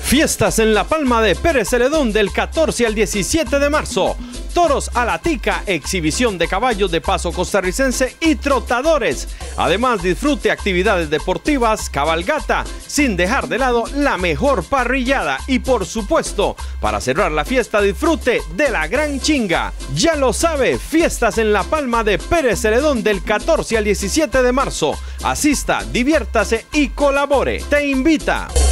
Fiestas en La Palma de Pérez Celedón del 14 al 17 de marzo. Toros a la tica, exhibición de caballos de paso costarricense y trotadores. Además, disfrute actividades deportivas, cabalgata, sin dejar de lado la mejor parrillada. Y por supuesto, para cerrar la fiesta, disfrute de la gran chinga. Ya lo sabe, fiestas en La Palma de Pérez Celedón del 14 al 17 de marzo. Asista, diviértase y colabore. Te invita.